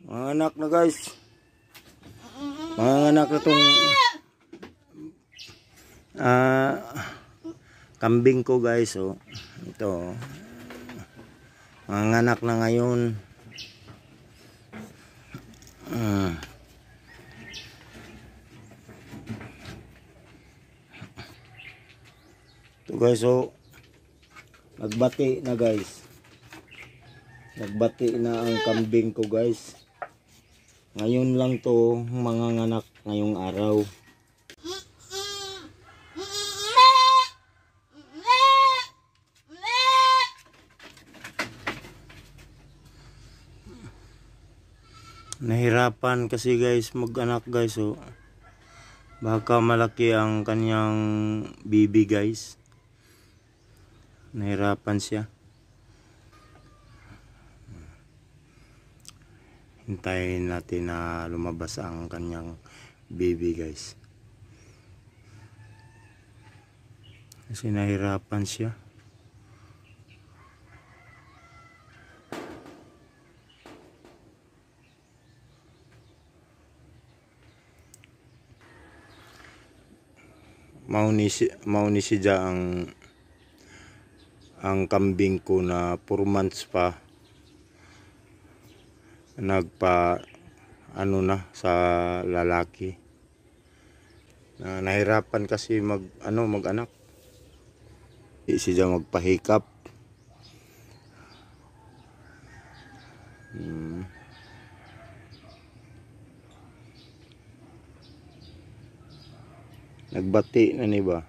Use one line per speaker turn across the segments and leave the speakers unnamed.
Mga anak na guys. Mga anak na itong kambing ko guys. Oh. Ito. Mga anak na ngayon. Ito guys. Oh. Nagbati na guys. Nagbati na ang kambing ko guys. Ngayon lang to mga anak ngayong araw. Nahirapan kasi guys mag-anak guys. Oh. Baka malaki ang kanyang bibi guys. Nahirapan siya. Hintayin natin na lumabas ang kanyang baby guys. Kasi nahirapan siya. Mauni siya ang kambing ko na 4 months pa. Nagpa na sa lalaki. Nahirapan kasi mag-anak. Di siya magpahikap. Nagbati na ni ba?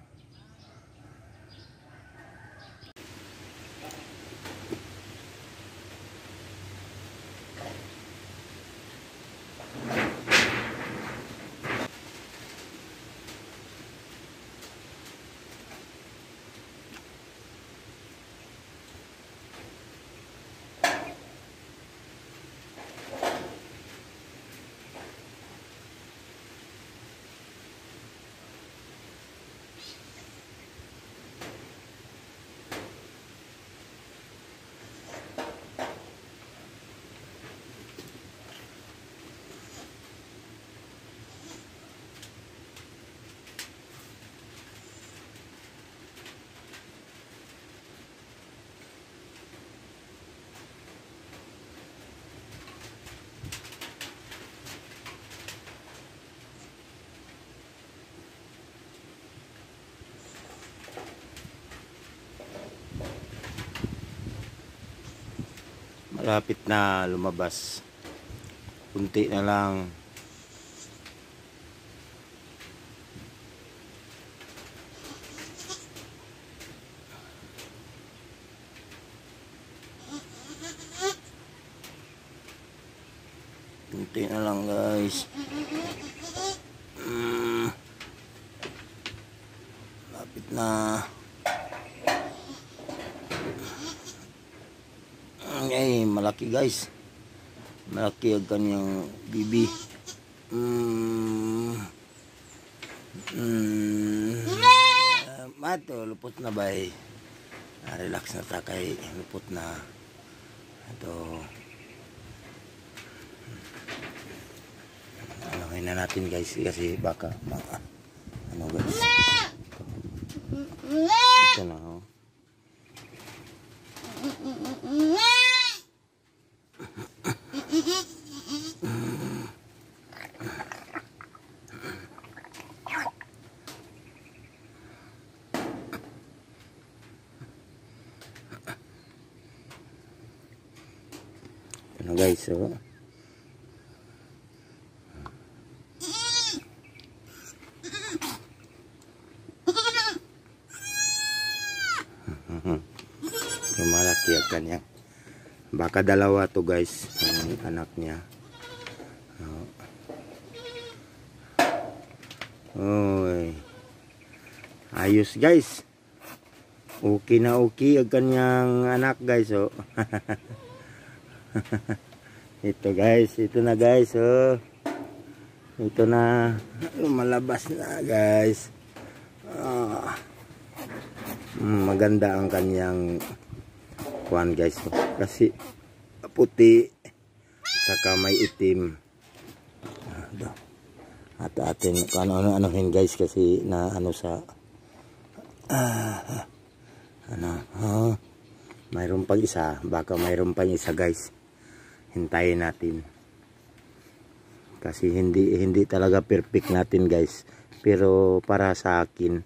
Malapit na lumabas. Kunti na lang. Kunti na lang guys. Malapit na. Ay, malaki guys. Malaki ang kanyang bibi. Mato, lupot na ba eh. Relax na ta kay lupot na. Ito. Anuhin na natin guys kasi baka guys. Ito na oh. Ano guys, oh. Malaki ang kanya. Baka dalawa to guys, ang anak niya. Oy. Ayos guys. Okay na okay ang kanyang anak guys, oh. Ito guys, ito na guys, oh. Ito na, lumalabas na guys. Maganda ang kanyang kuwan guys, oh. Kasi puti Saka may itim. At atin ano-anohin guys kasi na ano sa mayroon pang isa, baka mayroon pang isa guys. Hintayin natin. Kasi hindi talaga perfect natin guys. Pero para sa akin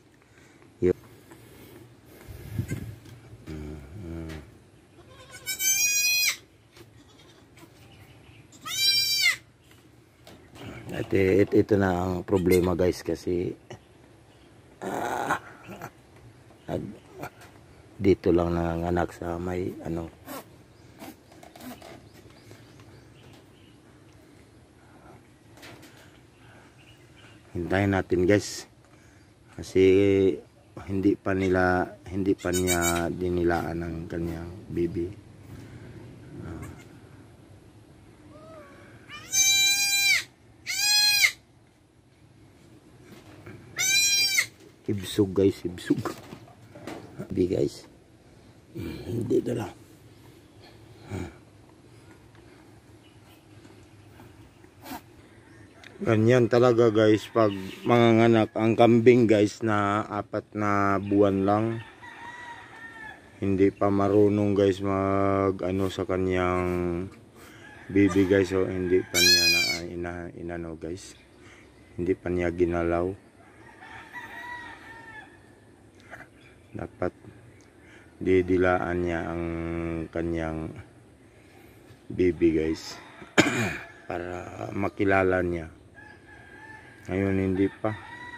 ito na ang problema guys kasi dito lang nanganak sa may ano. Hintayin natin guys kasi hindi pa niya dinilaan ang kanyang baby. Ibsog guys, ibsog. Hindi guys. Dito lang. Ganyan talaga guys pag manganganak ang kambing guys na 4 na buwan lang. Hindi pa marunong guys mag ano sa kanyang baby guys. So hindi pa niya inano guys. Hindi pa niya ginalaw. Dapat didilaan niya ang kanyang baby guys para makilala niya. Ngayon hindi pa.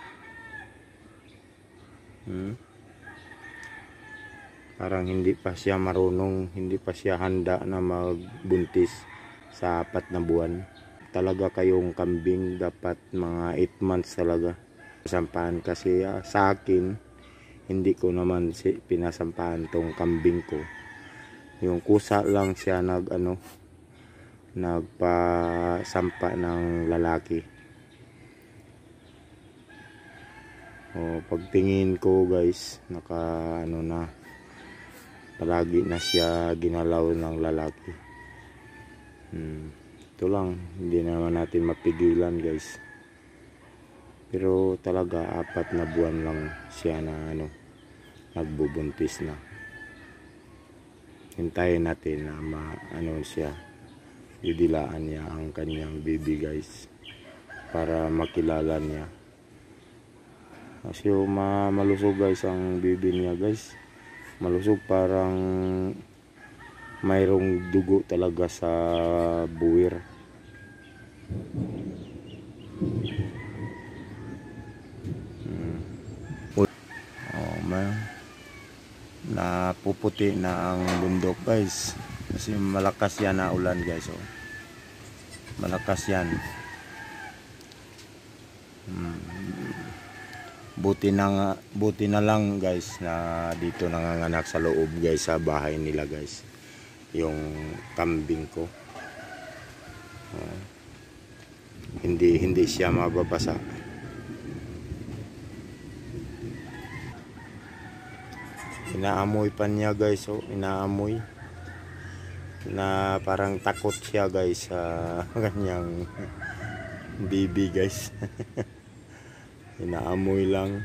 Parang hindi pa siya marunong, hindi pa siya handa na magbuntis sa 4 na buwan. Talaga kayong kambing dapat mga 8 months talaga sampahan kasi sa akin hindi ko naman pinasampahan tong kambing ko. Yung kusa lang siya nagpasampa ng lalaki. Pagtingin ko guys, palagi na siya ginalaw ng lalaki. Ito lang, hindi naman natin mapigilan guys. Pero talaga 4 na buwan lang siya na nagbubuntis na. Hintayin natin na siya, didilaan niya ang kanyang baby guys para makilala niya. Kasi malusog guys ang baby niya guys. Malusog, parang mayroong dugo talaga sa buwir. Napuputi na ang bundok guys kasi malakas yan na ulan guys. Malakas yan. Buti na lang guys na dito nanganganak sa loob guys, sa bahay nila guys, yung kambing ko. Hindi siya mababasa. Inaamoy pa niya guys. Inaamoy na parang takot siya guys sa kanyang baby guys. Inaamoy lang.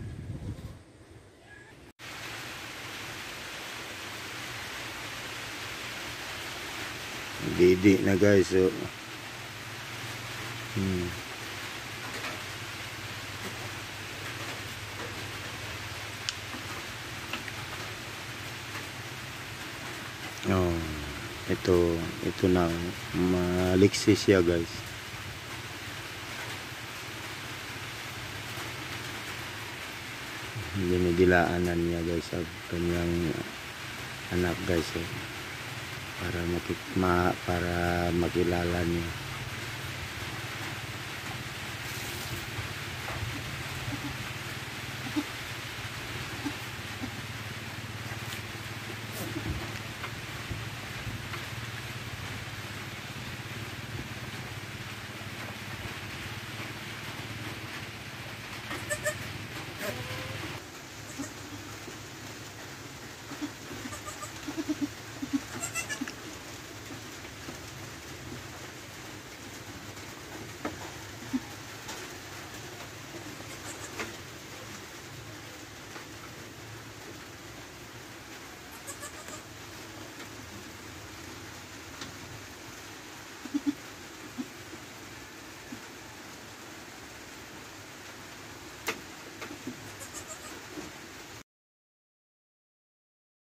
Didi na guys. Ito na, maliksi siya guys. Dinidilaanan niya guys ang kanyang anak guys, para makilala niya.